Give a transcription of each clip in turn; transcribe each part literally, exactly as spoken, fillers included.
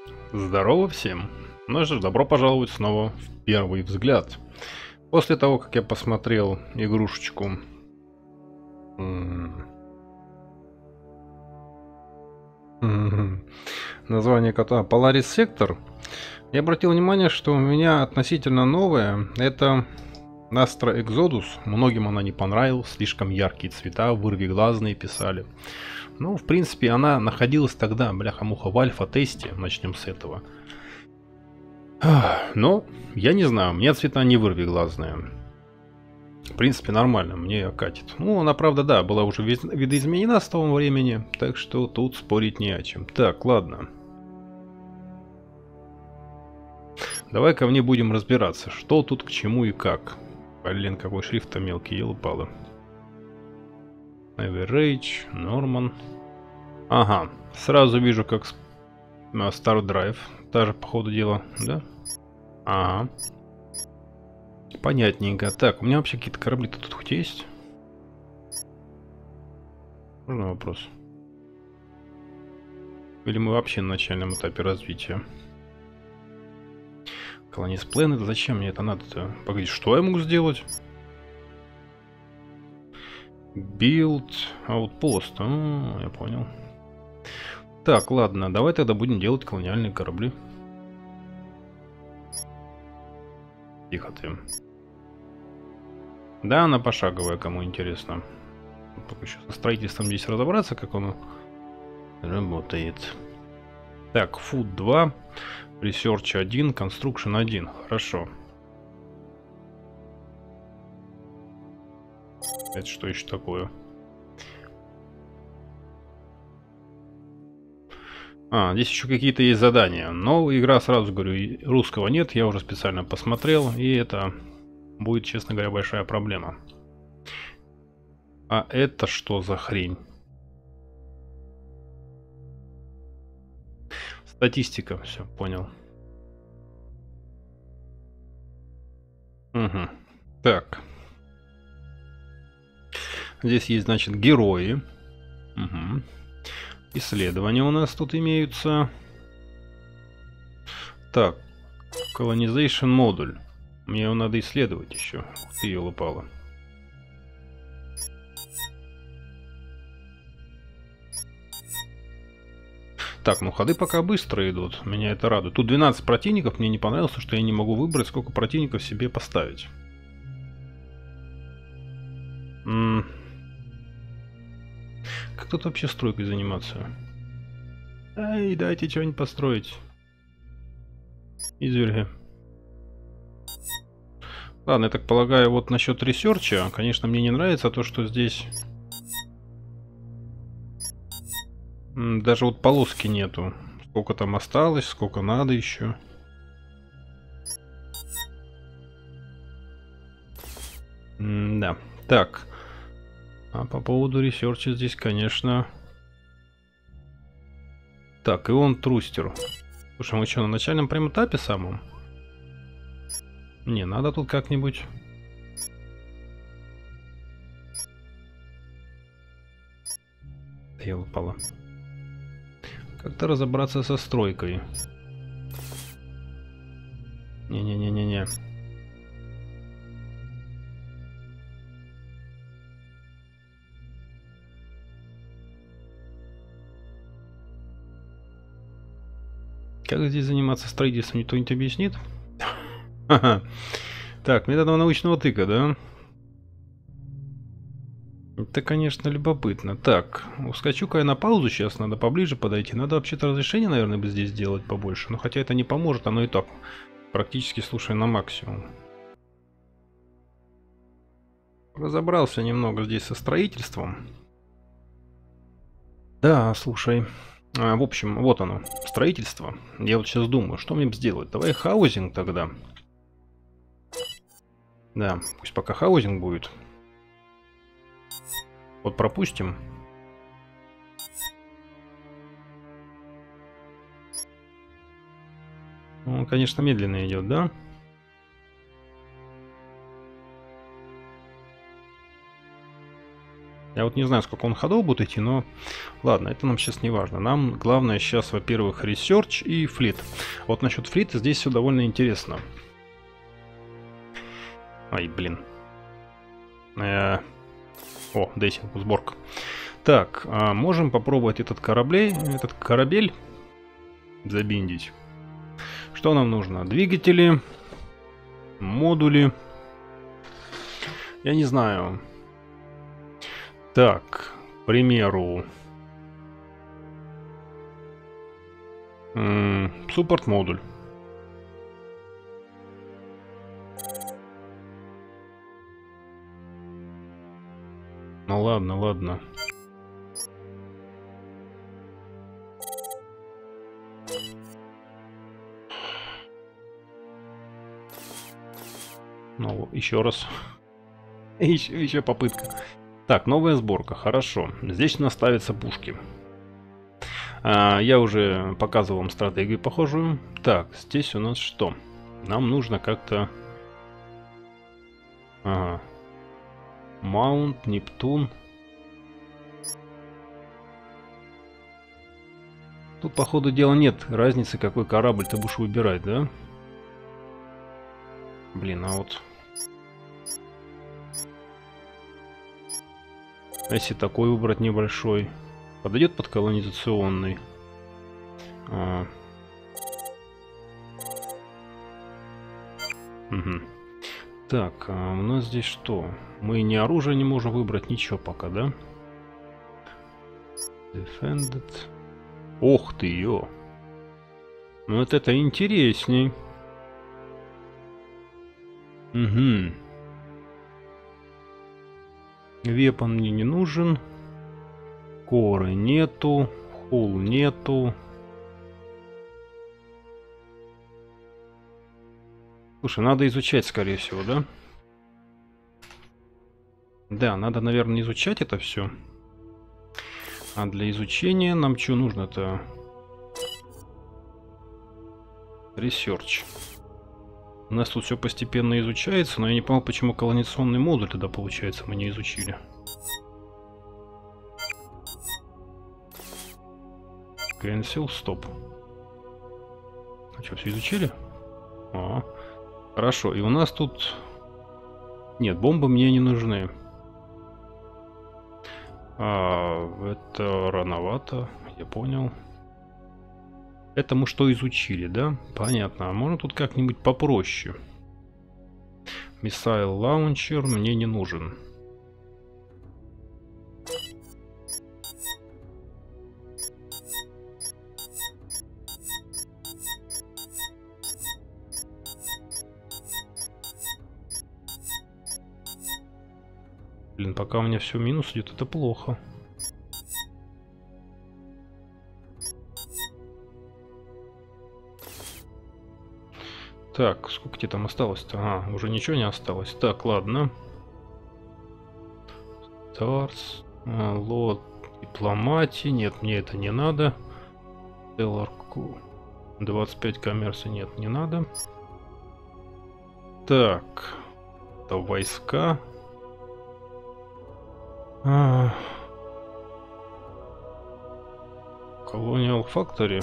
Здорово всем! Ну что ж, добро пожаловать снова в первый взгляд. После того, как я посмотрел игрушечку... м, м, название кота Polaris Sector, я обратил внимание, что у меня относительно новая. Это Astra Exodus. Многим она не понравилась, слишком яркие цвета, вырвиглазные писали. Ну, в принципе, она находилась тогда, бляха-муха, в альфа-тесте. Начнем с этого. Ах, Но, я не знаю, мне цвета не вырвиглазные. В принципе, нормально, мне катит. Ну, она, правда, да, была уже вид- видоизменена с того времени, так что тут спорить не о чем. Так, ладно. Давай ко мне будем разбираться, что тут к чему и как. Блин, какой шрифт-то мелкий, елы-палы. Average, Norman. Ага, сразу вижу, как с- а, Star Drive. Та же, по ходу дела, да? Ага. Понятненько. Так, у меня вообще какие-то корабли-то тут хоть есть? Можно вопрос? Или мы вообще на начальном этапе развития? Colonies Planet, зачем мне это надо-то? Погоди, что я могу сделать? Build Outpost. А, я понял. Так, ладно, давай тогда будем делать колониальные корабли. Тихо ты. Да, она пошаговая, кому интересно. Только еще со строительством здесь разобраться, как оно работает. Так, Food два, Research один, Construction один. Хорошо. Это что еще такое? А, здесь еще какие-то есть задания. Но игра, сразу говорю, русского нет. Я уже специально посмотрел. И это будет, честно говоря, большая проблема. А это что за хрень? Статистика. Все, понял. Угу. Так. Здесь есть, значит, герои. Угу. Исследования у нас тут имеются. Так. Colonization модуль. Мне его надо исследовать еще. Ух ты, ёлы-палы. Так, ну ходы пока быстро идут. Меня это радует. Тут двенадцать противников. Мне не понравилось, что я не могу выбрать, сколько противников себе поставить. М -м. Как тут вообще стройкой заниматься? Эй, дайте что-нибудь построить. Изверги. Ладно, я так полагаю, вот насчет ресерча, конечно, мне не нравится то, что здесь м, даже вот полоски нету. Сколько там осталось, сколько надо еще. М, да. Так. А по поводу ресерча здесь, конечно... Так, и он трустер. Слушай, мы что, на начальном прям этапе самом? Не, надо тут как-нибудь... Я упала. Как-то разобраться со стройкой. Не-не-не-не-не. Как здесь заниматься строительством, никто не объяснит? Так, методом научного тыка, да? Это, конечно, любопытно. Так, ускочу-ка я на паузу сейчас, надо поближе подойти. Надо вообще-то разрешение, наверное, бы здесь сделать побольше. Но хотя это не поможет, оно и так практически слушаю на максимум. Разобрался немного здесь со строительством. Да, слушай. А, в общем, вот оно, строительство. Я вот сейчас думаю, что мне сделать. Давай хаузинг тогда. Да, пусть пока хаузинг будет. Вот пропустим. Он, конечно, медленно идет, да? Я вот не знаю, сколько он ходов будет идти, но ладно, это нам сейчас не важно. Нам главное сейчас, во-первых, ресерч и флит. Вот насчет флита здесь все довольно интересно. Ай, блин. Э -э О, дейсинг, сборка. Так, а можем попробовать этот кораблей, этот корабель забиндить. Что нам нужно? Двигатели, модули. Я не знаю. Так, к примеру, суппорт модуль. Ну ладно, ладно. Ну, еще раз. еще, еще попытка. Так, новая сборка, хорошо. Здесь у нас ставятся пушки. А, я уже показывал вам стратегию похожую. Так, здесь у нас что? Нам нужно как-то... Ага. Маунт, Нептун. Тут, по ходу дела, нет разницы, какой корабль ты будешь выбирать, да? Блин, а вот... Если такой выбрать небольшой, подойдет под колонизационный. А. Угу. Так, а у нас здесь что? Мы ни оружие не можем выбрать, ничего пока, да? Defended. Ох ты, ё. Ну вот это интересней. Угу. Вепон мне не нужен. Коры нету. Хул нету. Слушай, надо изучать, скорее всего, да? Да, надо, наверное, изучать это все. А для изучения нам что нужно-то? Research. У нас тут все постепенно изучается, но я не понял, почему колонизационный модуль тогда, получается, мы не изучили. Cancel, стоп. А что, все изучили? А, хорошо, и у нас тут... Нет, бомбы мне не нужны. А, это рановато, я понял. Это мы что изучили, да? Понятно. А можно тут как-нибудь попроще? Missile Launcher мне не нужен. Блин, пока у меня все минус идет, это плохо. Так, сколько тебе там осталось-то? А, уже ничего не осталось. Так, ладно. Старс, лот, дипломатии. Нет, мне это не надо. Теларку. двадцать пять коммерса. Нет, не надо. Так. Это войска. А. Colonial Factory.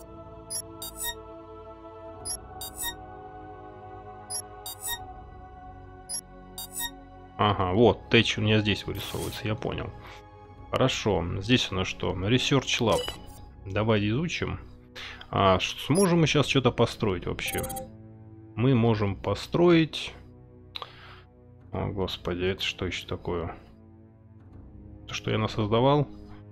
Ага, вот, тэч у меня здесь вырисовывается, я понял. Хорошо, здесь у нас что? Research Lab. Давай изучим. А сможем мы сейчас что-то построить вообще? Мы можем построить... О, господи, это что еще такое? То, что я насоздавал?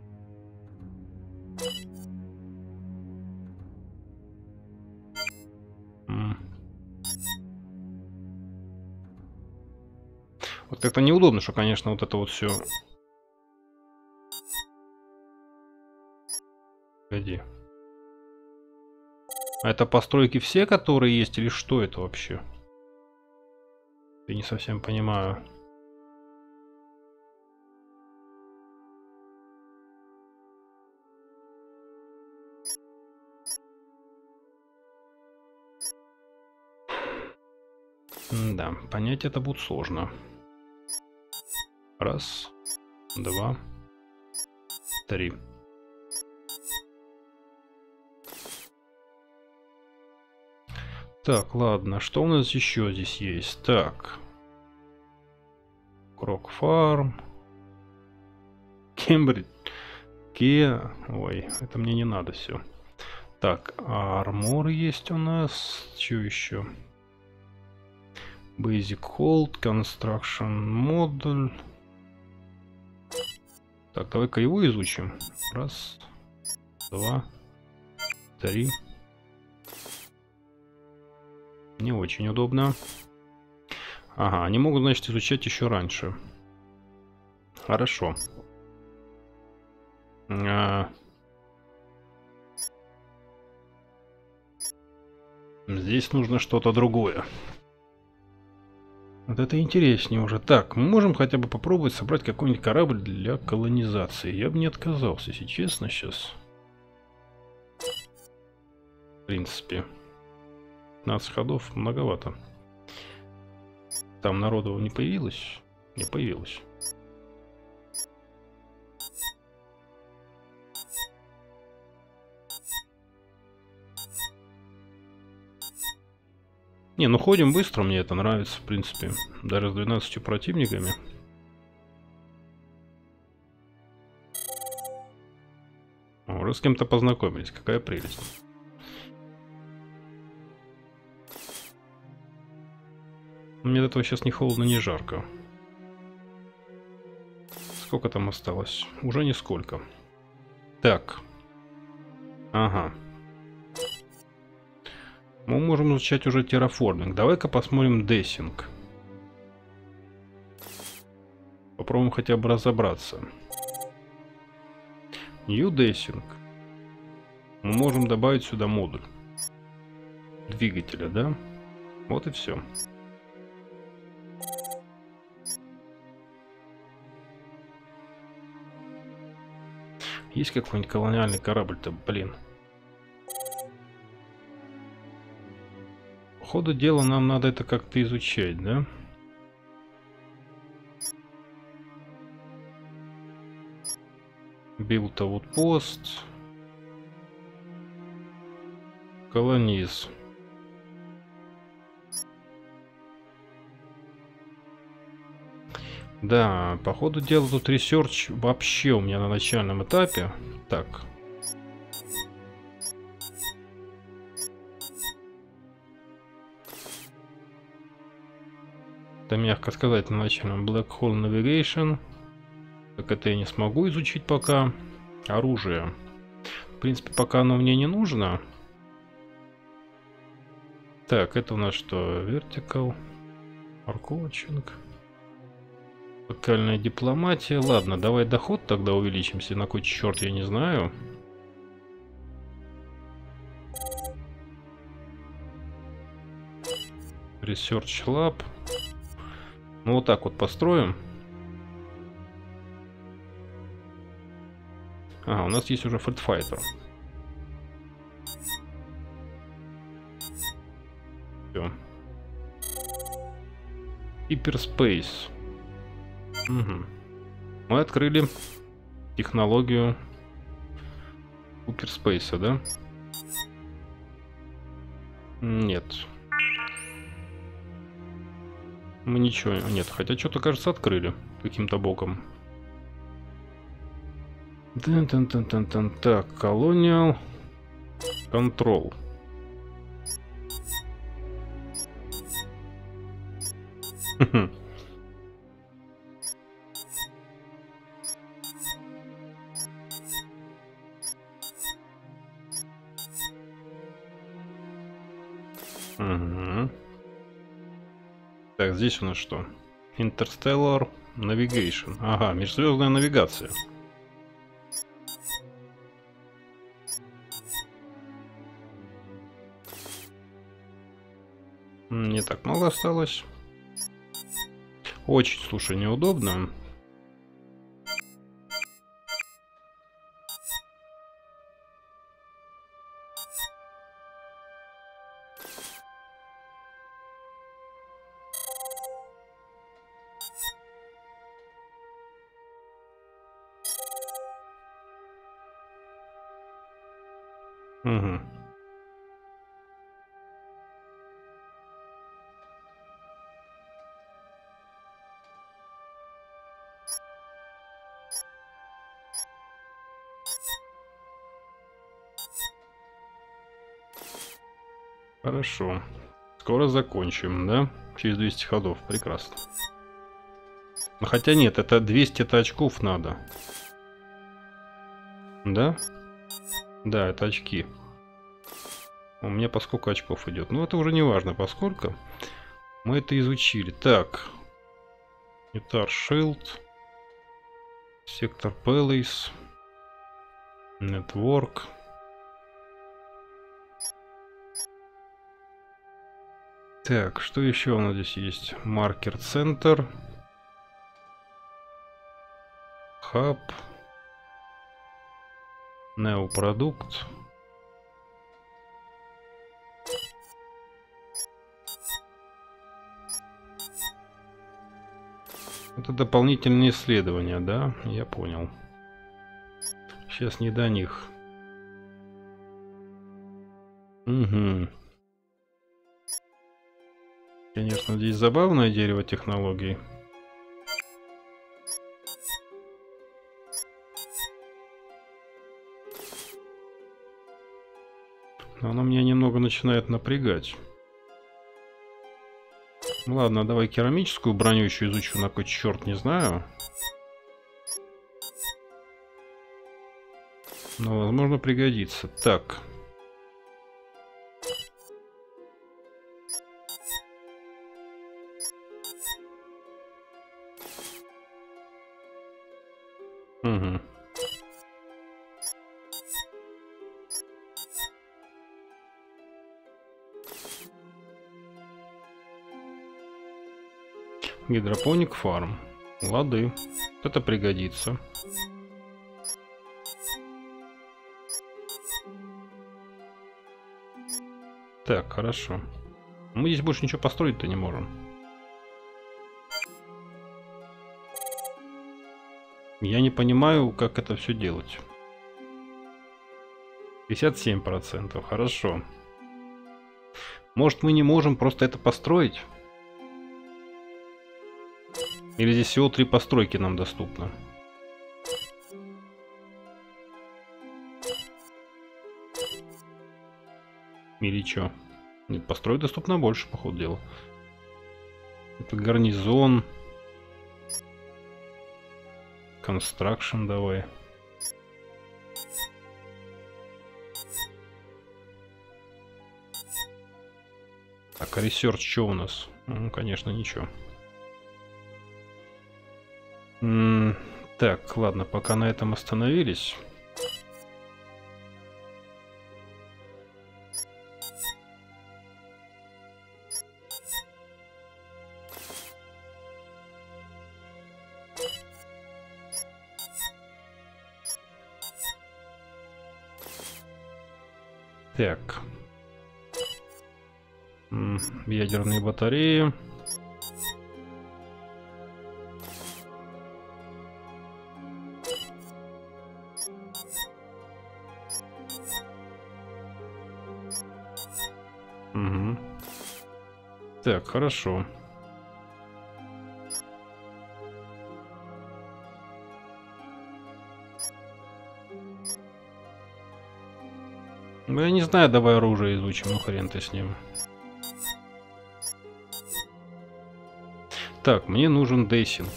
Вот как-то неудобно, что, конечно, вот это вот все. Погоди. А это постройки все, которые есть, или что это вообще? Я не совсем понимаю. Да, понять это будет сложно. Раз, два, три. Так, ладно, что у нас еще здесь есть? Так. Крок Фарм. Кембридж. Киа. Ой, это мне не надо все. Так, армор есть у нас. Что еще? Basic Hold, Construction модуль. Так, давай-ка его изучим. Раз, два, три. Не очень удобно. Ага, они могут, значит, изучать еще раньше. Хорошо. А... Здесь нужно что-то другое. Вот это интереснее уже. Так, мы можем хотя бы попробовать собрать какой-нибудь корабль для колонизации. Я бы не отказался, если честно, сейчас. В принципе. пятнадцать ходов многовато. Там народу не появилось? Не появилось. Не, ну ходим быстро, мне это нравится, в принципе. Даже с двенадцатью противниками. О, уже с кем-то познакомились, какая прелесть. Мне от этого сейчас ни холодно, ни жарко. Сколько там осталось? Уже нисколько. Так. Ага. Мы можем изучать уже терраформинг. Давай-ка посмотрим дессинг. Попробуем хотя бы разобраться. New дессинг. Мы можем добавить сюда модуль двигателя, да? Вот и все. Есть какой-нибудь колониальный корабль-то, блин. По ходу дела нам надо это как-то изучать, да? Build Outpost. Колониз. Да, по ходу дела тут ресерч вообще у меня на начальном этапе. Так. Это мягко сказать, на начальном Black Hole Navigation. Так это я не смогу изучить пока. Оружие. В принципе, пока оно мне не нужно. Так, это у нас что? Vertical. Mark-Coaching. Локальная дипломатия. Ладно, давай доход тогда увеличимся. На кой черт, я не знаю. Research Lab. Ну вот так вот построим. А, у нас есть уже Fighter. Все. Hyperspace. Угу. Мы открыли технологию Hyperspace, да? Нет. Мы ничего... Нет, хотя что-то, кажется, открыли каким-то боком. Тан-тан-тан-тан-тан. Так, Colonial Control. Угу. Так, здесь у нас что? Interstellar Navigation. Ага, межзвездная навигация. Не так много осталось. Очень, слушай, неудобно. Угу. Хорошо. Скоро закончим, да? Через двести ходов. Прекрасно. Но хотя нет, это двести очков надо. Да? Да, это очки. У меня по сколько очков идет? Ну, это уже не важно, поскольку мы это изучили. Так. Guitar Shield. Сектор Palace. Network. Так, что еще у нас здесь есть? Маркер Центр. Хаб. Неопродукт. Это дополнительные исследования, да? Я понял. Сейчас не до них. Угу. Конечно, здесь забавное дерево технологий. Но оно меня немного начинает напрягать. Ну ладно, давай керамическую броню еще изучу, на кой черт не знаю. Но возможно пригодится. Так. Угу. Гидропоник фарм. Лады. Это пригодится. Так, хорошо. Мы здесь больше ничего построить-то не можем. Я не понимаю, как это все делать. пятьдесят семь процентов. Хорошо. Может, мы не можем просто это построить? Или здесь всего три постройки нам доступно? Или что? Нет, построить доступно больше, по ходу дела. Это гарнизон. Construction давай. Так, а research что у нас? Ну, конечно, ничего. М-м, так, ладно, пока на этом остановились. Так. М, ядерные батареи. Угу. Так, хорошо. Ну, я не знаю, давай оружие изучим, ну хрен ты с ним. Так, мне нужен дейсинг.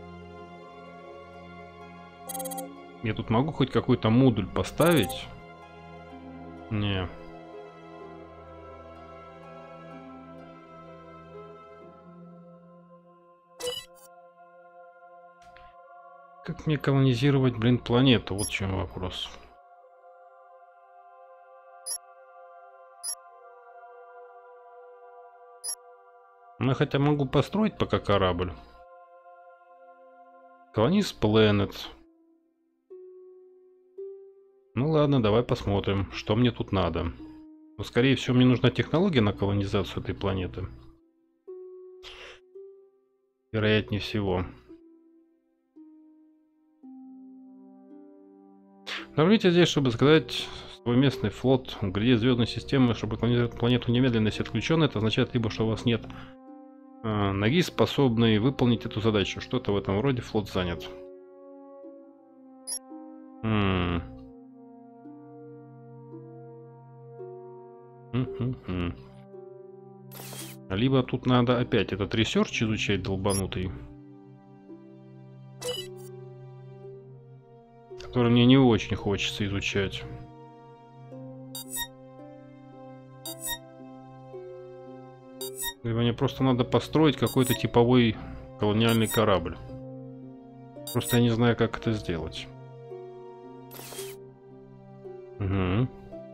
Я тут могу хоть какой-то модуль поставить? Не. Как мне колонизировать, блин, планету? Вот в чем вопрос. Ну, я хотя могу построить пока корабль. Colonize Planet. Ну ладно, давай посмотрим, что мне тут надо. Но, скорее всего, мне нужна технология на колонизацию этой планеты. Вероятнее всего. Нажмите здесь, чтобы сказать Твой местный флот в граде звездной системы, чтобы колонизировать планету немедленно, если отключен, это означает либо, что у вас нет э, ноги, способной выполнить эту задачу. Что-то в этом роде, флот занят. М -м -м. Либо тут надо опять этот ресерч изучать долбанутый, который мне не очень хочется изучать. Либо мне просто надо построить какой-то типовой колониальный корабль. Просто я не знаю, как это сделать. Угу.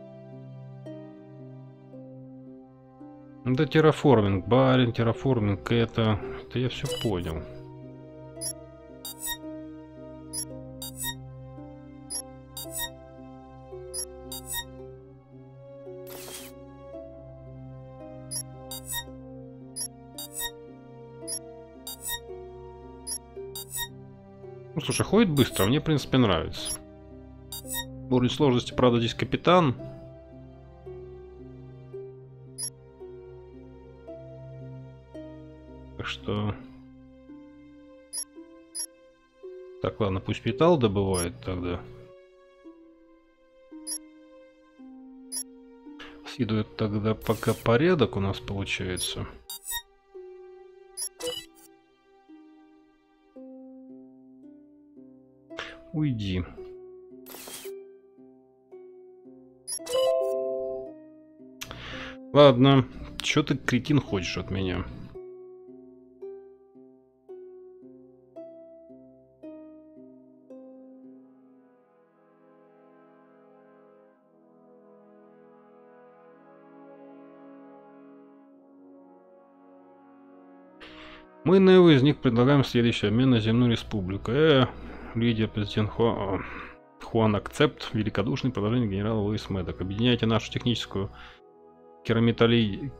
Это терраформинг, барин, терраформинг, это... Это я все понял. Ну, слушай, ходит быстро, мне, в принципе, нравится. Уровень сложности, правда, здесь капитан. Так что... Так, ладно, пусть металл добывает тогда. Следует тогда пока порядок у нас получается. Уйди. Ладно, что ты, кретин, хочешь от меня? Мы на его из них предлагаем следующее: обмен на земную республику. Э, лидер президент Хуа... Хуан Акцепт, великодушный, предложение генерала Луис Мэддок. Объединяйте нашу техническую кераметали...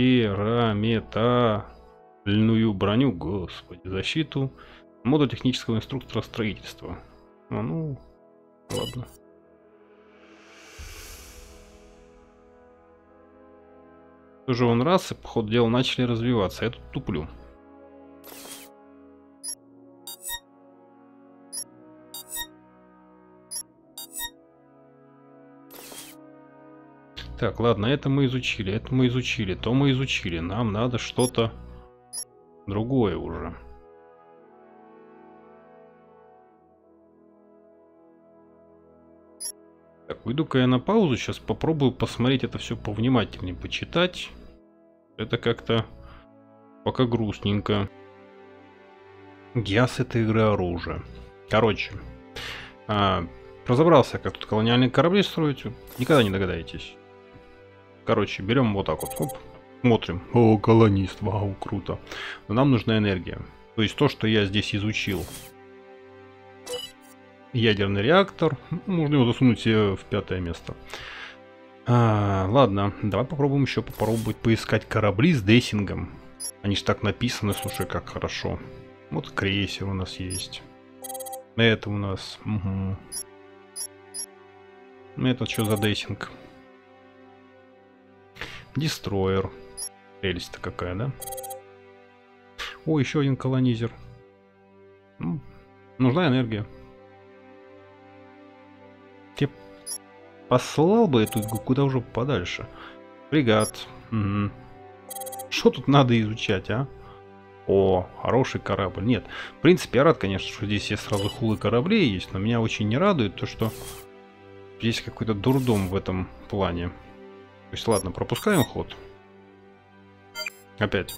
кераметальную броню, господи, защиту, моду технического инструктора строительства. А, ну, ладно. Тоже он раз, и, по ходу дела, начали развиваться. Я тут туплю. Так, ладно, это мы изучили, это мы изучили, то мы изучили. Нам надо что-то другое уже. Так, уйду-ка я на паузу, сейчас попробую посмотреть это все повнимательнее, почитать. Это как-то пока грустненько. Я с этой игры оружие. Короче, а, разобрался, как тут колониальные корабли строить. Никогда не догадаетесь. Короче, берем вот так вот, оп, смотрим. О, колонист, вау, круто. Но нам нужна энергия. То есть то, что я здесь изучил. Ядерный реактор. Можно его засунуть себе в пятое место. А, ладно, давай попробуем еще попробовать поискать корабли с дессингом. Они же так написаны, слушай, как хорошо. Вот крейсер у нас есть. Это у нас... Угу. Это что за дессинг? Дестройер. Прелесть-то какая, да? О, еще один колонизер. Ну, нужна энергия. Тебе послал бы эту куда уже подальше. Фрегат. Угу. Что тут надо изучать, а? О, хороший корабль. Нет, в принципе, я рад, конечно, что здесь есть сразу хулы кораблей есть, но меня очень не радует то, что здесь какой-то дурдом в этом плане. То есть, ладно, пропускаем ход. Опять.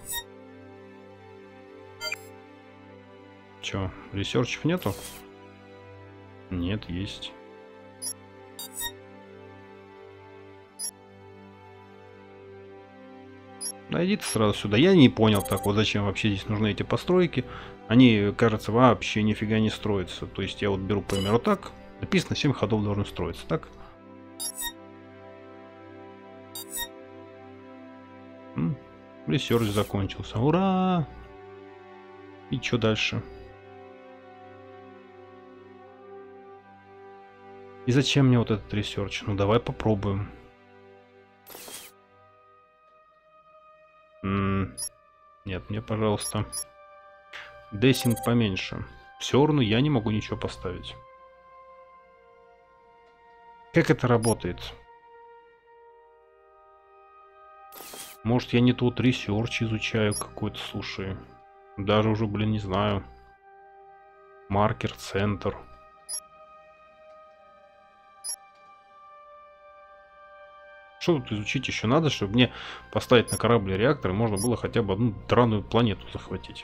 Чё, ресерчев нету? Нет, есть. Найдите сразу сюда. Я не понял так вот, зачем вообще здесь нужны эти постройки. Они, кажется, вообще нифига не строятся. То есть я вот беру, к примеру, так. Написано, семь ходов должны строиться, так? Ресерч закончился. Ура! И что дальше? И зачем мне вот этот ресерч? Ну давай попробуем. М-м- нет, мне, пожалуйста, дессинг поменьше. Все равно я не могу ничего поставить. Как это работает? Может, я не тот ресерч изучаю какой-то, слушай. Даже уже, блин, не знаю. Маркер, центр. Что тут изучить еще надо, чтобы мне поставить на корабль реактор, и можно было хотя бы одну драную планету захватить?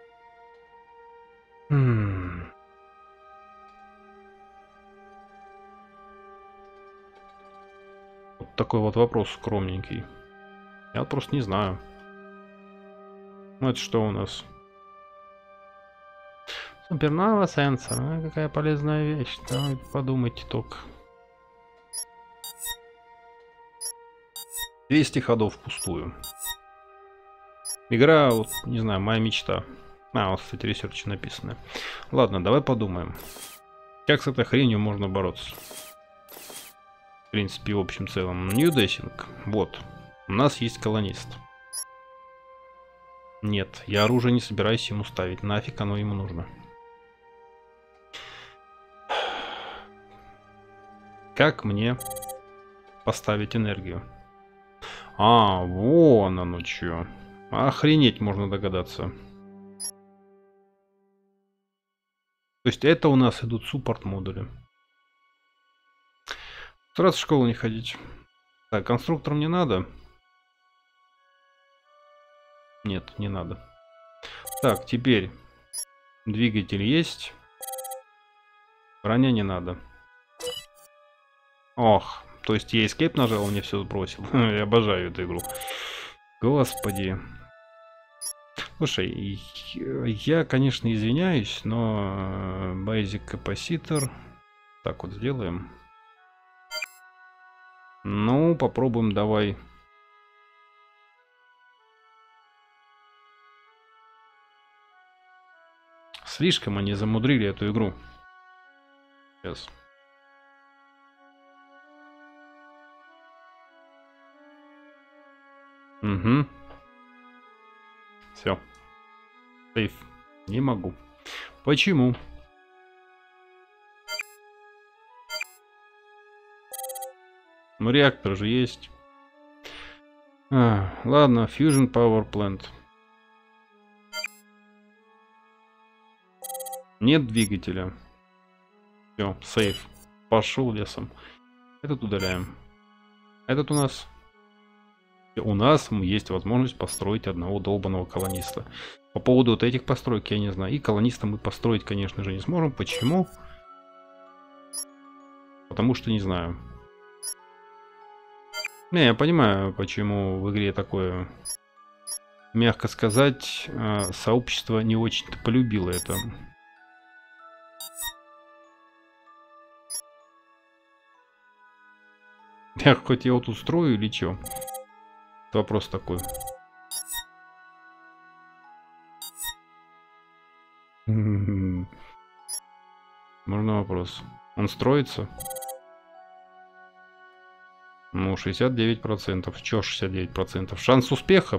М. Вот такой вот вопрос скромненький. Я вот просто не знаю. Ну это что у нас? Супернова сенсор. Ну, какая полезная вещь. Давайте подумайте только. двести ходов впустую. Игра, вот, не знаю, моя мечта. А, вот, кстати, ресерч написано. Ладно, давай подумаем. Как с этой хренью можно бороться? В принципе, в общем целом. New Dashing. Вот. У нас есть колонист. Нет, я оружие не собираюсь ему ставить. Нафиг оно ему нужно. Как мне поставить энергию? А, вон оно чё. Охренеть можно догадаться. То есть это у нас идут суппорт-модули. Сразу в школу не ходить. Так, конструкторам не надо. Нет, не надо. Так, теперь двигатель есть. Броня не надо. Ох, то есть я escape нажал, мне все сбросил. Я обожаю эту игру. Господи. Слушай, я, конечно, извиняюсь, но Basic Capacitor. Так вот сделаем. Ну, попробуем, давай. Слишком они замудрили эту игру. Сейчас. Угу. Все. Сейф. Не могу. Почему? Ну, реактор же есть. А, ладно, Fusion Power Plant. Нет двигателя. Все, сейф. Пошел лесом. Этот удаляем. Этот у нас... У нас есть возможность построить одного долбанного колониста. По поводу вот этих построек я не знаю. И колониста мы построить, конечно же, не сможем. Почему? Потому что не знаю. Не, я понимаю, почему в игре такое, мягко сказать, сообщество не очень-то полюбило это. Я хоть я вот устрою или что? Вопрос такой. Можно вопрос. Он строится? Ну, шестьдесят девять процентов. Чё шестьдесят девять процентов? Шанс успеха?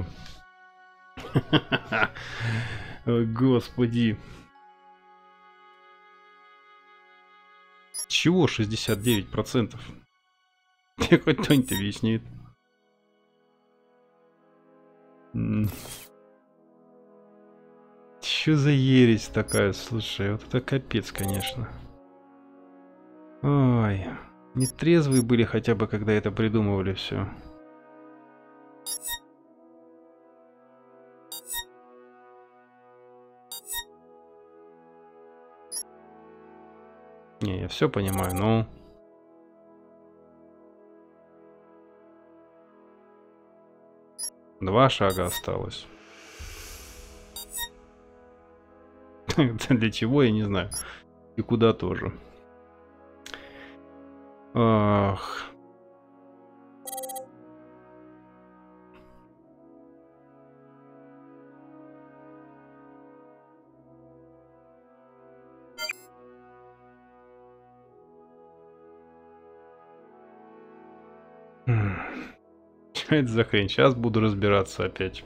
Господи. Чего шестьдесят девять процентов? Мне хоть кто-нибудь объяснит. Чё за ересь такая, слушай, вот это капец, конечно. Ой, нетрезвые были хотя бы, когда это придумывали все. Не, я все понимаю, но... Два шага осталось. Для чего, я не знаю. И куда тоже. Ах. Что это за хрень? Сейчас буду разбираться опять.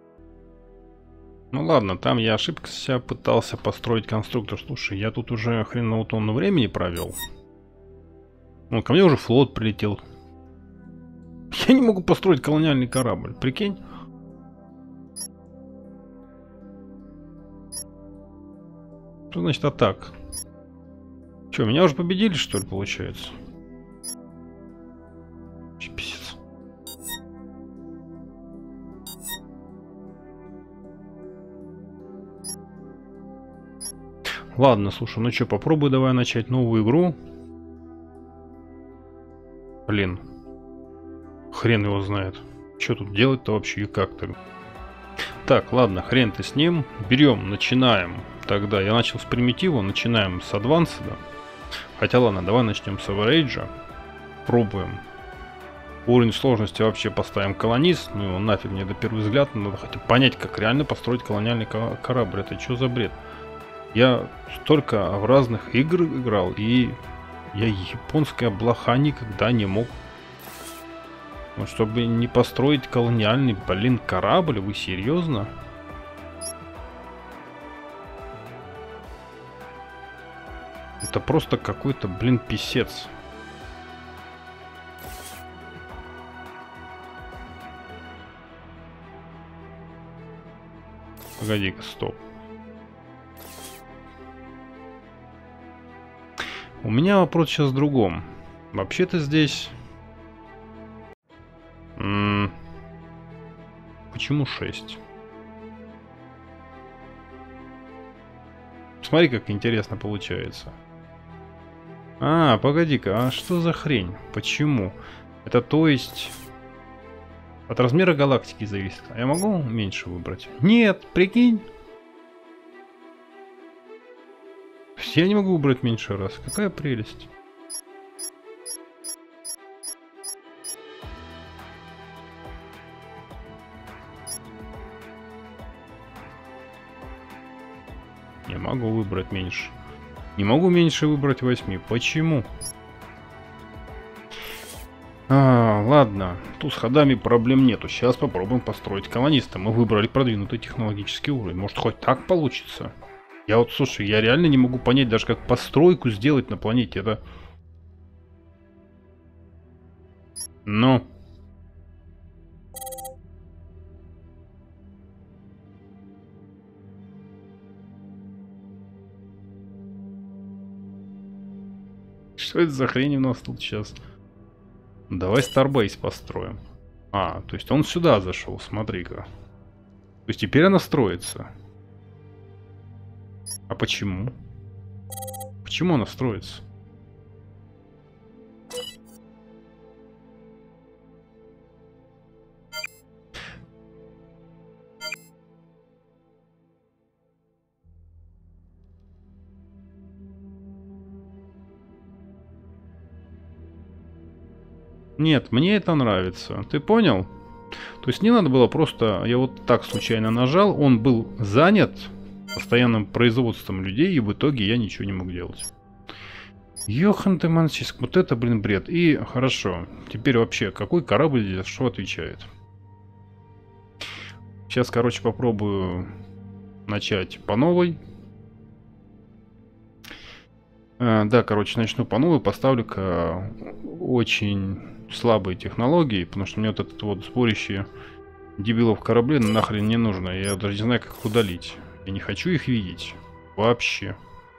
Ну ладно, там я ошибся, пытался построить конструктор. Слушай, я тут уже хреново тонну времени провел. Ну, ко мне уже флот прилетел. Я не могу построить колониальный корабль, прикинь? Что значит атак? Че, меня уже победили, что ли, получается? Писец. Ладно, слушай, ну что, попробуй давай начать новую игру. Блин. Хрен его знает. Что тут делать-то вообще и как-то. Так, ладно, хрен ты с ним. Берем, начинаем. Тогда я начал с примитива, начинаем с адвансада. Хотя ладно, давай начнем с аварейджа. Пробуем. Уровень сложности вообще поставим колонист. Ну его нафиг мне до первый взгляд. Надо хотя бы понять, как реально построить колониальный корабль. Это что за бред? Я столько в разных игр играл, и я японская блоха никогда не мог. Ну, чтобы не построить колониальный, блин, корабль, вы серьезно? Это просто какой-то, блин, писец. Погоди-ка, стоп. У меня вопрос сейчас в другом. Вообще-то здесь... М-м... Почему шесть? Смотри, как интересно получается. А, погоди-ка, а что за хрень? Почему? Это то есть... От размера галактики зависит. А я могу меньше выбрать? Нет, прикинь. Я не могу выбрать меньше раз. Какая прелесть. Не могу выбрать меньше. Не могу меньше выбрать восьми. Почему? А, ладно. Тут с ходами проблем нету. Сейчас попробуем построить колониста. Мы выбрали продвинутый технологический уровень. Может, хоть так получится? Я вот, слушай, я реально не могу понять даже, как постройку сделать на планете. Это... Ну... Что это за хрень у нас тут сейчас? Давай Starbase построим. А, то есть он сюда зашел, смотри-ка. То есть теперь она строится. А почему? Почему она строится? Нет, мне это нравится. Ты понял? То есть не надо было просто... Я вот так случайно нажал. Он был занят постоянным производством людей, и в итоге я ничего не мог делать. Йохан ты мансиск. Вот это, блин, бред. И хорошо. Теперь вообще, какой корабль здесь что отвечает? Сейчас, короче, попробую начать по новой. А, да, короче, начну по новой. Поставлю-ка очень слабые технологии, потому что мне вот этот вот сборище дебилов кораблей нахрен не нужно. Я даже не знаю, как их удалить. Я не хочу их видеть. Вообще.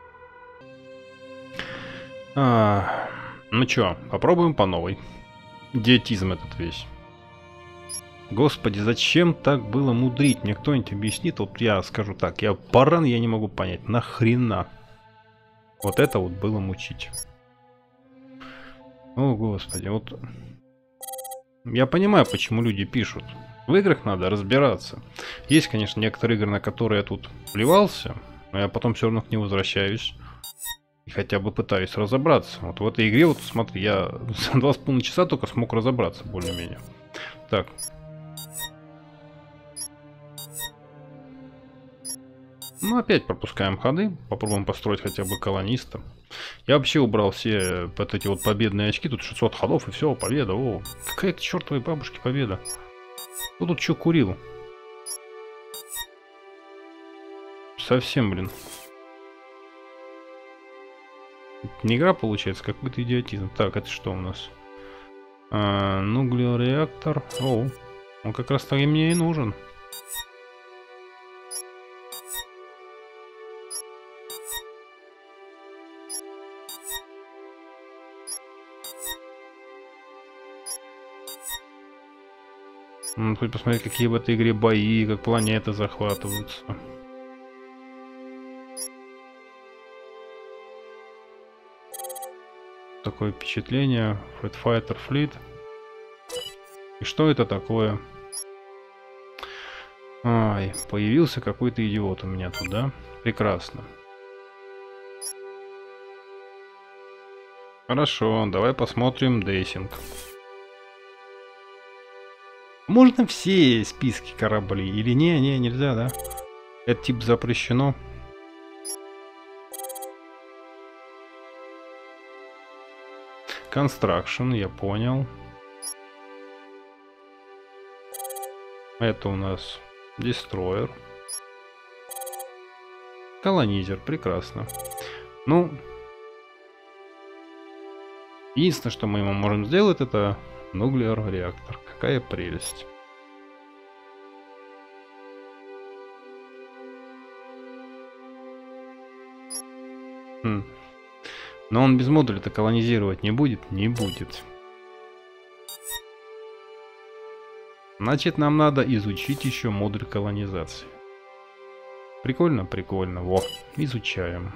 А, ну чё, попробуем по новой. Идиотизм этот весь. Господи, зачем так было мудрить? Мне кто-нибудь объяснит? Вот я скажу так, я баран, я не могу понять. Нахрена? Вот это вот было мучить. О, господи, вот... Я понимаю, почему люди пишут. В играх надо разбираться. Есть, конечно, некоторые игры, на которые я тут плевался, но я потом все равно к ним возвращаюсь. И хотя бы пытаюсь разобраться. Вот в этой игре, вот смотри, я за два с половиной часа только смог разобраться, более-менее. Так. Ну, опять пропускаем ходы. Попробуем построить хотя бы колониста. Я вообще убрал все вот эти вот победные очки. Тут шестьсот ходов и все, победа. О, какая к чертовой бабушке победа. Кто тут что курил? Совсем, блин. Это не игра получается, какой-то идиотизм. Так, это что у нас? А, нуклеореактор. О, он как раз таки мне и нужен. Ну, хоть посмотреть, какие в этой игре бои, как планеты захватываются. Такое впечатление. Fred Fighter Fleet. И что это такое? Ай, появился какой-то идиот у меня тут, да? Прекрасно. Хорошо, давай посмотрим дейсинг. Можно все списки кораблей или не? Не, нельзя, да? Это тип запрещено. Construction, я понял. Это у нас Destroyer. Колонизер, прекрасно. Ну, единственное, что мы ему можем сделать, это Nuclear реактор. Какая прелесть. Хм. Но он без модуля-то колонизировать не будет? Не будет. Значит, нам надо изучить еще модуль колонизации. Прикольно? Прикольно. Во, изучаем.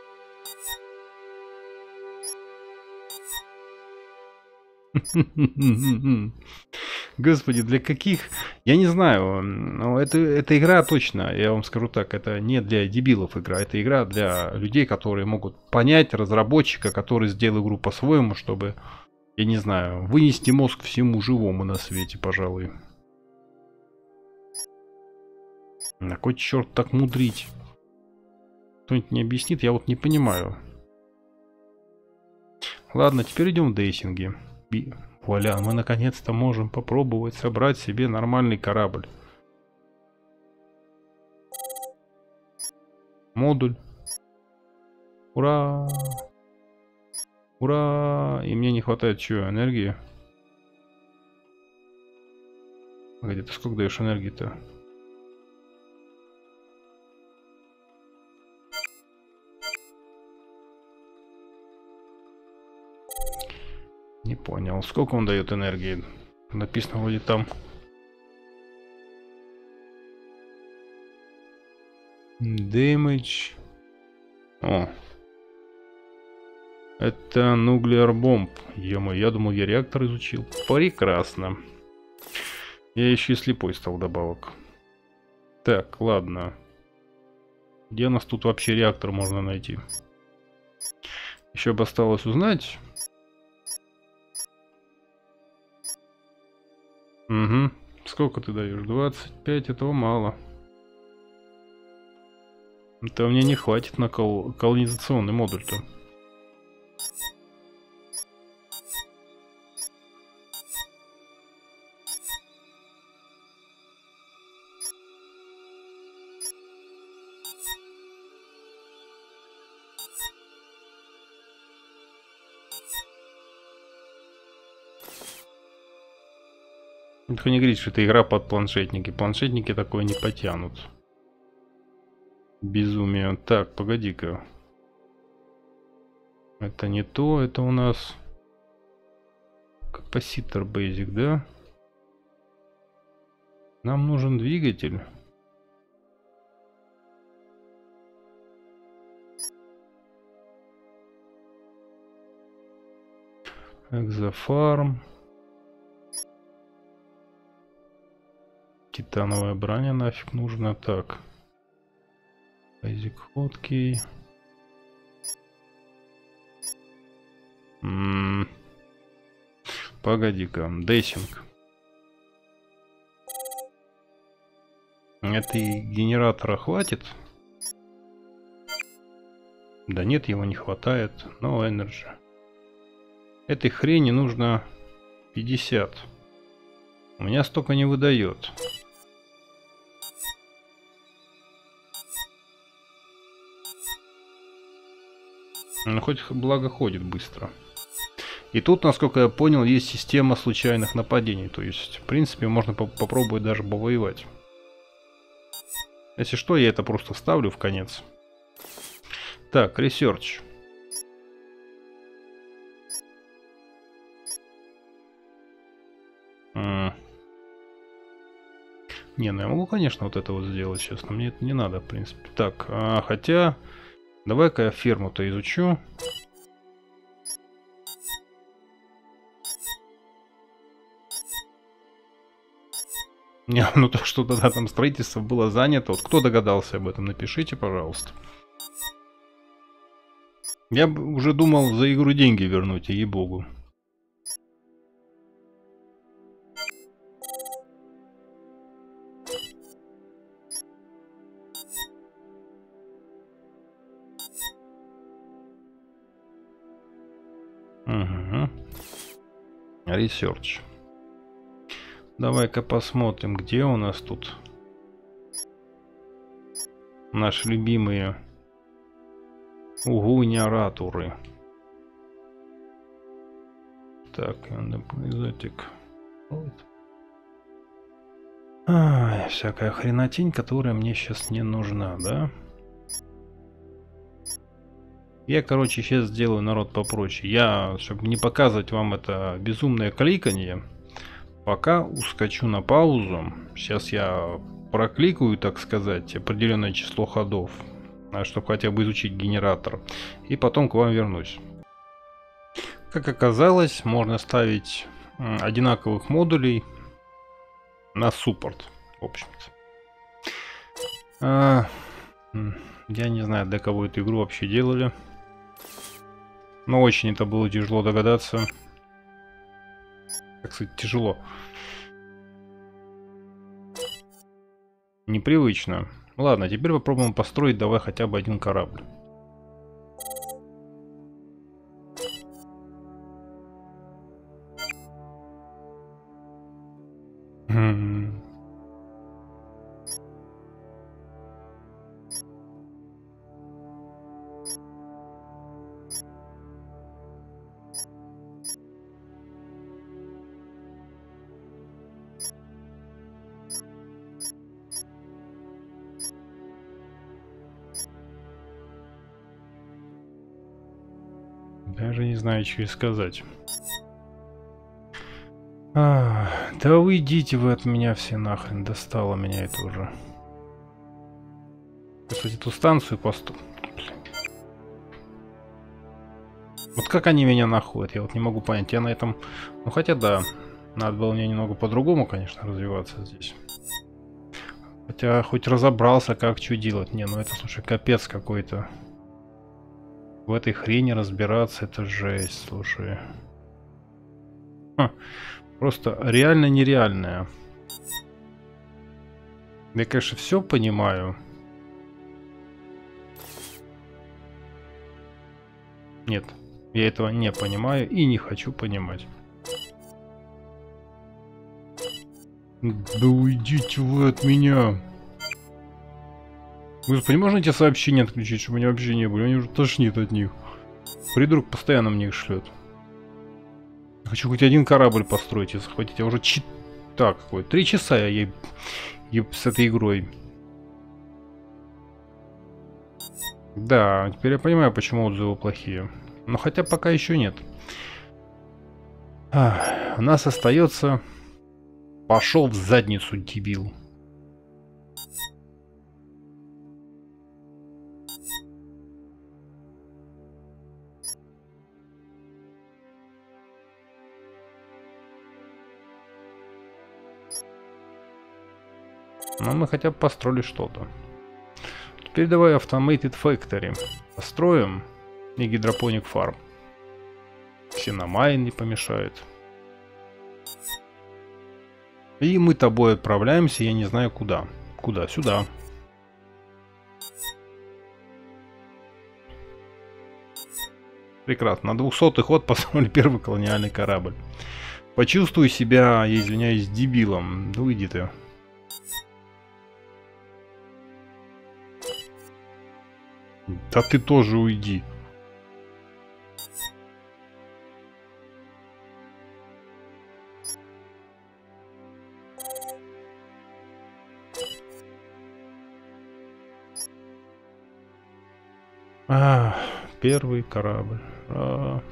Господи, для каких... Я не знаю, но это, эта игра точно, я вам скажу так, это не для дебилов игра, это игра для людей, которые могут понять разработчика, который сделал игру по-своему, чтобы, я не знаю, вынести мозг всему живому на свете, пожалуй. На кой черт так мудрить? Кто-нибудь не объяснит, я вот не понимаю. Ладно, теперь идем в дейсинги. Вуаля, мы наконец-то можем попробовать собрать себе нормальный корабль. Модуль. Ура! Ура! И мне не хватает чего? Энергии? Погоди, ты сколько даешь энергии-то? Не понял. Сколько он дает энергии? Написано вроде там. Damage. О. Это Nuclear Bomb. Ё-моё, я думал, я реактор изучил. Прекрасно. Я еще и слепой стал добавок. Так, ладно. Где у нас тут вообще реактор можно найти? Еще бы осталось узнать. Угу. Сколько ты даешь? двадцать пять, этого мало. Это мне не хватит на кол колонизационный модуль-то. Только не говорит, что это игра под планшетники. Планшетники такое не потянут. Безумие. Так, погоди-ка. Это не то, это у нас... Капаситор Basic, да? Нам нужен двигатель. Экзофарм. Титановая броня нафиг нужна. Так. Basic Hotkey. М-м. Погоди-ка. Дейсинг. Этой генератора хватит? Да нет, его не хватает. No energy. Этой хрени нужно пятьдесят. У меня столько не выдает. Ну, хоть благо ходит быстро. И тут, насколько я понял, есть система случайных нападений. То есть, в принципе, можно по попробовать даже повоевать. Если что, я это просто вставлю в конец. Так, research. М Не, ну я могу, конечно, вот это вот сделать, честно. Мне это не надо, в принципе. Так, а, хотя... Давай-ка я ферму-то изучу. Не, ну то, что тогда там строительство было занято. Вот кто догадался об этом, напишите, пожалуйста. Я бы уже думал за игру деньги вернуть, ей-богу. Угу. Research. Давай-ка посмотрим, где у нас тут наши любимые угуньяратуры. Так, экзотик. Ай, всякая хренотень, которая мне сейчас не нужна, да? Я, короче, сейчас сделаю народ попроще. Я, чтобы не показывать вам это безумное кликанье, пока ускочу на паузу. Сейчас я прокликаю, так сказать, определенное число ходов, чтобы хотя бы изучить генератор. И потом к вам вернусь. Как оказалось, можно ставить одинаковых модулей на суппорт, в общем-то. А, я не знаю, для кого эту игру вообще делали. Но очень это было тяжело догадаться. Как сказать, тяжело. Непривычно. Ладно, теперь попробуем построить давай хотя бы один корабль. Даже не знаю, что и сказать. А, да уйдите вы от меня все нахрен, достало меня это уже. Кстати, эту станцию посту. Вот как они меня находят, я вот не могу понять. Я на этом... Ну хотя да, надо было мне немного по-другому, конечно, развиваться здесь. Хотя хоть разобрался, как что делать. Не, ну это, слушай, капец какой-то. В этой хрени разбираться, это жесть, слушай. Ха, просто реально нереальная. Я, конечно, все понимаю. Нет, я этого не понимаю и не хочу понимать. Да уйдите вы от меня. Господи, можно эти сообщения отключить, чтобы они вообще не были? Они уже тошнит от них. Придурок постоянно мне их шлет. Хочу хоть один корабль построить, если хотите. Я уже чит... Так, какой? Три часа я ей... еб с этой игрой. Да, теперь я понимаю, почему отзывы плохие. Но хотя пока еще нет. А, у нас остается... Пошел в задницу, дебил. Но мы хотя бы построили что-то. Теперь давай Automated Factory построим и гидропоник фарм. Ксеномайн не помешает. И мы тобой отправляемся, я не знаю куда. Куда? Сюда. Прекрасно. На двухсотый ход построили первый колониальный корабль. Почувствуй себя, я извиняюсь, дебилом. Да уйди ты. Да ты тоже уйди. А, первый корабль. Ура.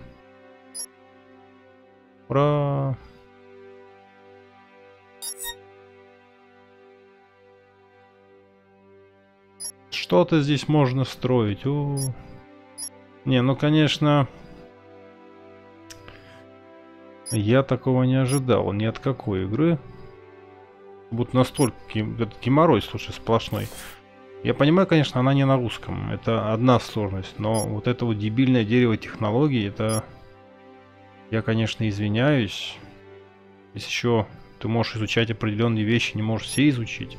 Ура. Что-то здесь можно строить. У, не, ну конечно, я такого не ожидал ни от какой игры. Будут настолько этот геморрой, слушай, сплошной. Я понимаю, конечно, она не на русском. Это одна сложность. Но вот это вот дебильное дерево технологий, это... Я, конечно, извиняюсь. Если еще ты можешь изучать определенные вещи, не можешь все изучить.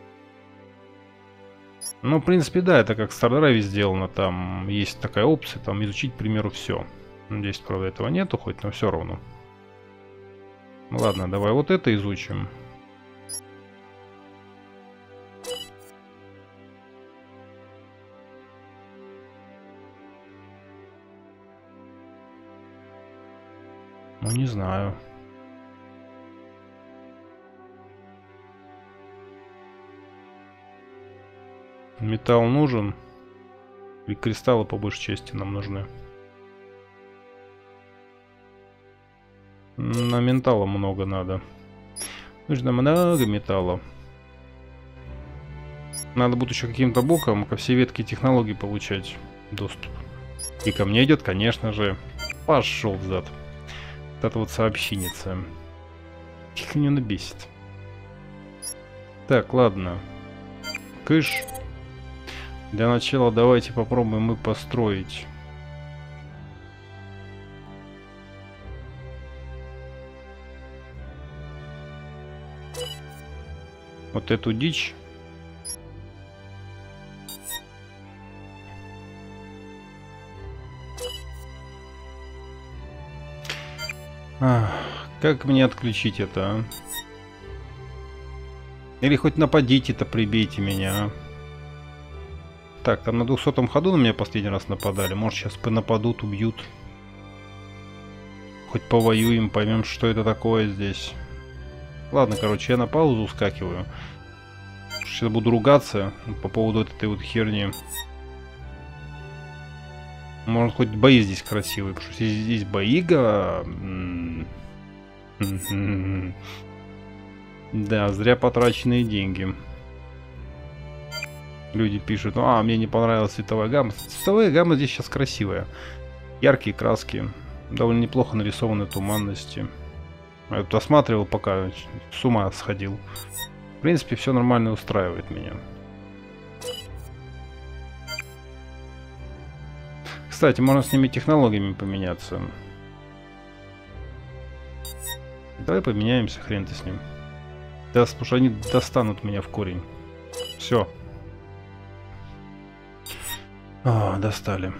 Ну, в принципе, да, это как в StarDrive сделано. Там есть такая опция, там изучить, к примеру, все. Здесь, правда, этого нету хоть, но все равно. Ладно, давай вот это изучим. Ну, не знаю. Металл нужен. И кристаллы по большей части нам нужны. На металла много надо. Нужно много металла. Надо будет еще каким-то боком ко всей ветке технологий получать доступ. И ко мне идет, конечно же. Пошел взад. Вот это вот сообщенница. Их меня набесит. Так, ладно. Кыш. Для начала давайте попробуем мы построить. Вот эту дичь. Ах, как мне отключить это, а? Или хоть нападите-то, прибейте меня, а? Так, там на двухсотом ходу на меня последний раз нападали. Может, сейчас нападут, убьют. Хоть повоюем, поймем, что это такое здесь. Ладно, короче, я на паузу скакиваю. Сейчас буду ругаться по поводу этой вот херни. Может, хоть бои здесь красивые, потому что здесь боига... Да, зря потраченные деньги. Люди пишут, а, мне не понравилась цветовая гамма. Цветовая гамма здесь сейчас красивая. Яркие краски. Довольно неплохо нарисованы туманности. Я тут осматривал, пока с ума сходил. В принципе, все нормально устраивает меня. Кстати, можно с ними технологиями поменяться. Давай поменяемся, хрен ты с ним. Да, потому что они достанут меня в корень. Все. А, достали.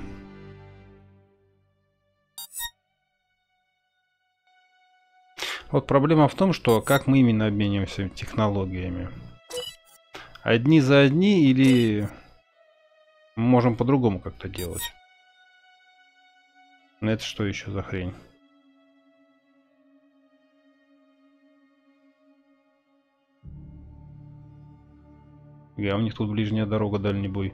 Вот проблема в том, что как мы именно обмениваемся технологиями. Одни за одни или мы можем по-другому как-то делать? Это что еще за хрень? Я, у них тут ближняя дорога, дальний бой.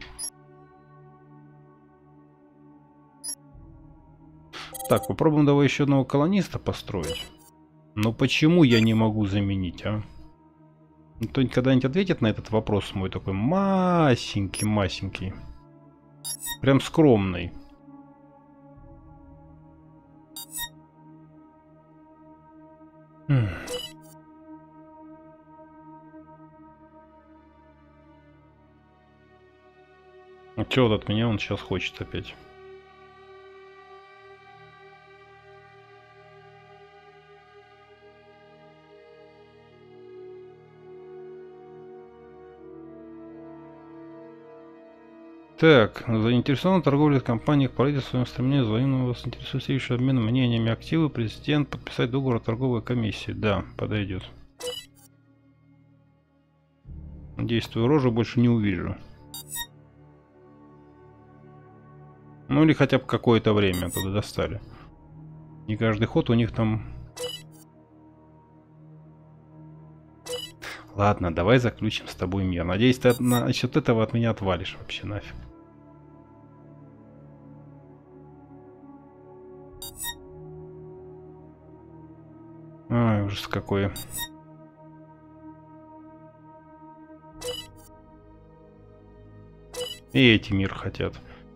Так, попробуем давай еще одного колониста построить. Но почему я не могу заменить, а? Кто-нибудь когда-нибудь ответит на этот вопрос мой такой масенький-масенький? Прям скромный. Хм. А чё вот от меня он сейчас хочет опять? Так, заинтересован в торговле компанией правительства в своем стремлении взаимного вас интересует следующий обмен мнениями активы. Президент подписать договор о торговой комиссии. Да, подойдет. Надеюсь, твою рожу больше не увижу. Ну или хотя бы какое-то время оттуда достали. Не каждый ход у них там... Ладно, давай заключим с тобой мир. Надеюсь, ты насчет этого от меня отвалишь вообще нафиг. Ай, ужас какой. И эти мир хотят.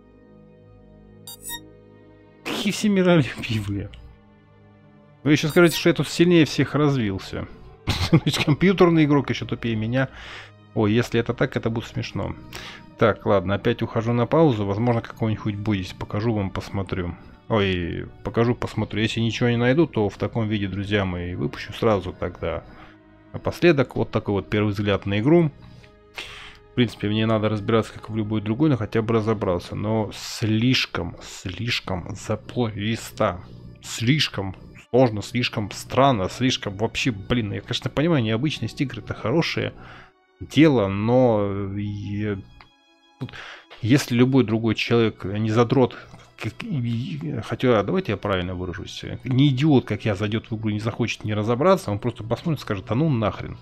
Какие все миролюбивые. Вы еще скажете, что я тут сильнее всех развился. Компьютерный игрок еще тупее меня. Ой, если это так, это будет смешно. Так, ладно, опять ухожу на паузу. Возможно, какой-нибудь бой здесь покажу вам, посмотрю. Ой, покажу, посмотрю. Если ничего не найду, то в таком виде, друзья мои, выпущу сразу тогда. Напоследок, вот такой вот первый взгляд на игру. В принципе, мне надо разбираться, как в любой другой, но хотя бы разобрался. Но слишком, слишком заплористо. Слишком сложно, слишком странно, слишком вообще, блин, я, конечно, понимаю, необычность игр это хорошее дело, но и... если любой другой человек не задрот, как... хотя, давайте я правильно выражусь, не идиот, как я, зайдет в игру, не захочет не разобраться, он просто посмотрит и скажет, а ну нахрен.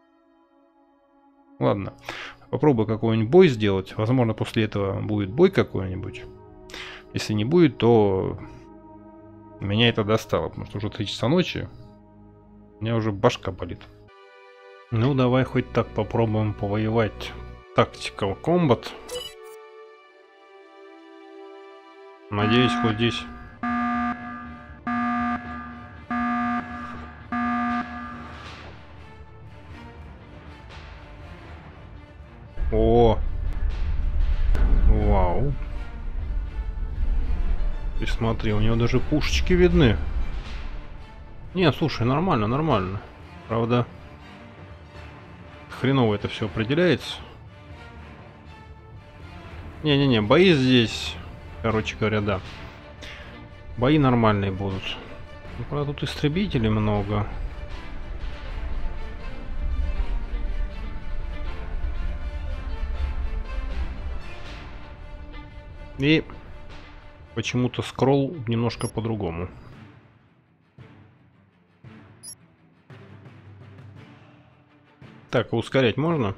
Ладно, попробую какой-нибудь бой сделать, возможно, после этого будет бой какой-нибудь. Если не будет, то... меня это достало, потому что уже три часа ночи. У меня уже башка болит. Ну, давай хоть так попробуем повоевать. Tactical Combat. Надеюсь, хоть здесь... О! Вау! Ты смотри, у него даже пушечки видны. Не, слушай, нормально, нормально. Правда, хреново это все определяется. Не-не-не, бои здесь, короче говоря, да. Бои нормальные будут. Ну, правда, тут истребителей много. И... почему-то скролл немножко по-другому. Так, а ускорять можно?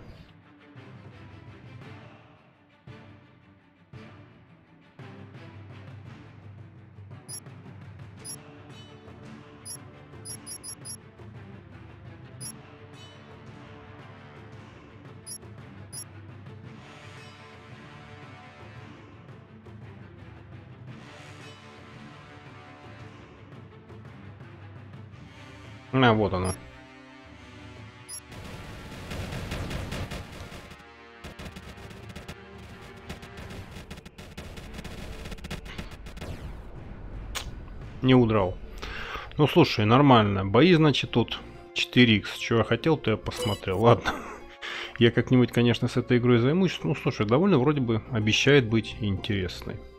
А, вот оно. Не удрал. Ну, слушай, нормально. Бои, значит, тут четыре икс. Чего я хотел, то я посмотрел. Ладно. Я как-нибудь, конечно, с этой игрой займусь. Ну, слушай, довольно вроде бы обещает быть интересной.